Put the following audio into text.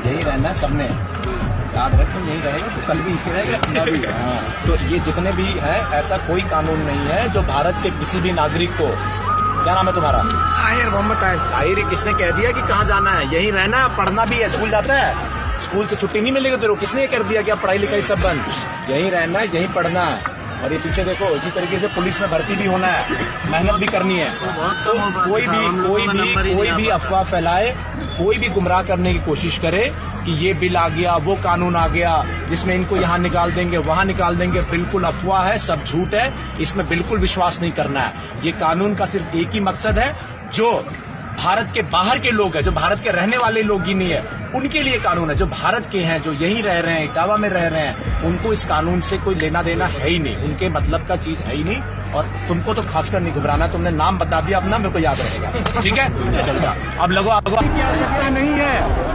यही रहना सबने, याद रखो, यही रहेगा तो कल भी यही रहेगा। हाँ। तो ये जितने भी हैं, ऐसा कोई कानून नहीं है जो भारत के किसी भी नागरिक को, क्या नाम है तुम्हारा? ताहिर मोहम्मद ताहिर। ताहिर, किसने कह दिया कि कहाँ जाना है? यही रहना, पढ़ना भी है। स्कूल जाता है, स्कूल से छुट्टी नहीं मिलेगी तेरे को? किसने कर दिया कि अब पढ़ाई लिखाई सब बंद? यही रहना है, यही पढ़ना है। और ये पीछे देखो, इसी तरीके से पुलिस में भर्ती भी होना है, मेहनत भी करनी है। तो कोई भी अफवाह फैलाए, कोई भी गुमराह करने की कोशिश करे कि ये बिल आ गया, वो कानून आ गया जिसमें इनको यहाँ निकाल देंगे, वहाँ निकाल देंगे, बिल्कुल अफवाह है, सब झूठ है। इसमें बिल्कुल विश्वास नहीं करना है। ये कानून का सिर्फ एक ही मकसद है, जो भारत के बाहर के लोग हैं, जो भारत के रहने वाले लोग ही नहीं है, उनके लिए कानून है। जो भारत के हैं, जो यहीं रह रहे हैं, इटावा में रह रहे हैं, उनको इस कानून से कोई लेना देना है ही नहीं, उनके मतलब का चीज है ही नहीं। और तुमको तो खासकर नहीं घबराना, तुमने नाम बता दिया अपना, मेरे को याद रहेगा। ठीक है, चल रहा अब लगो। की आवश्यकता नहीं है।